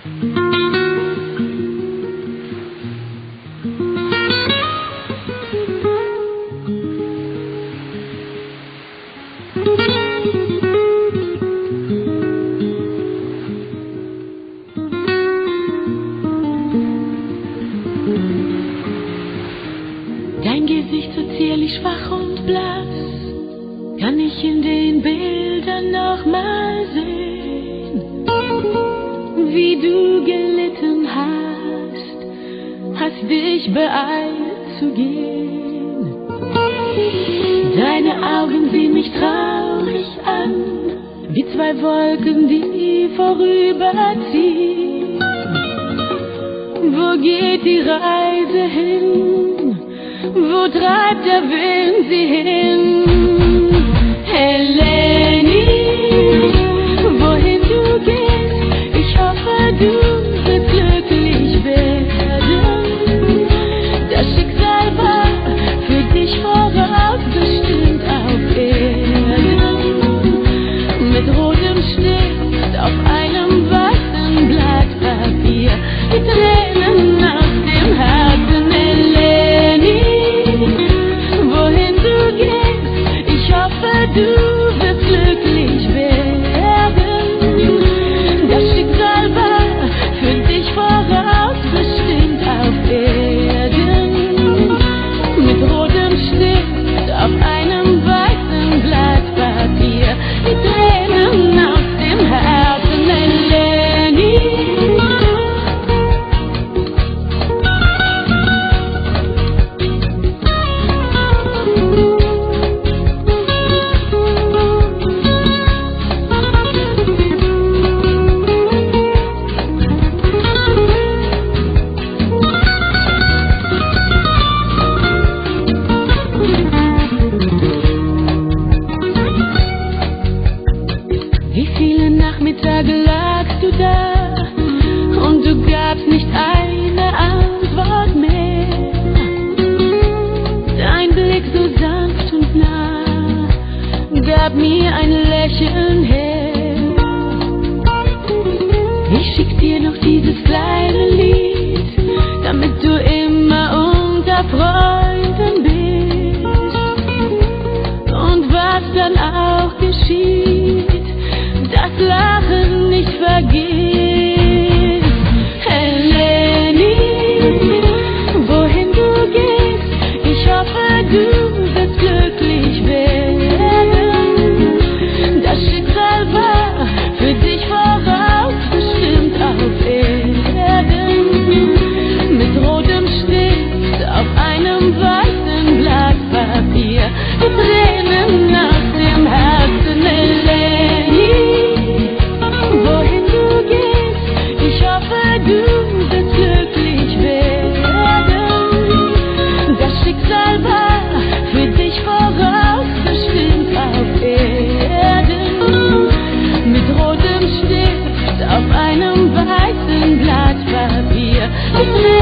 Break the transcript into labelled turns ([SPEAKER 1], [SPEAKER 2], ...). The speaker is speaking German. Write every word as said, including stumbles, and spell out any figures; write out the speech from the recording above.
[SPEAKER 1] Dein Gesicht so zierlich schwach und blass, kann ich in den Bildern noch mal sehen, wie du gelitten hast, hast dich beeilt zu gehen. Deine Augen sehen mich traurig an, wie zwei Wolken, die vorüberziehen. Wo geht die Reise hin? Wo treibt der Wind sie hin? Eleni, wohin du gehst, ich hoffe, du wirst glücklich werden. Das Schicksal war für dich vorausbestimmt auf Erden. Mit rotem Stift auf einem weißen Blatt Papier, die Tränen aus dem Herzen. Eleni, du wirst glücklich werden. Das Schicksal war für dich vorausbestimmt auf Erden. Mit rotem Stift auf einem weißen Blatt Papier, die Tränen aus dem Herzen. Eleni, wie viele Nachmittage lagst du da und du gabst nicht eine Antwort mehr. Dein Blick so sanft und nah gab mir ein Lächeln her. Ich schick dir noch dieses kleine Lied, damit du immer unter Freunden bist. Und was dann auch geschieht, das Lachen nicht vergisst. Eleni, wohin du gehst, ich hoffe, du wirst glücklich werden. Das Schicksal war für dich vorausbestimmt auf Erden. Mit rotem Stift auf einem weißen Blatt Papier, die Tränen aus dem Herzen. Eleni, wohin du gehst, ich hoffe, du wirst glücklich werden. Das Schicksal war für dich vorausbestimmt auf Erden. Mit rotem Stift auf einem weißen Blatt Papier,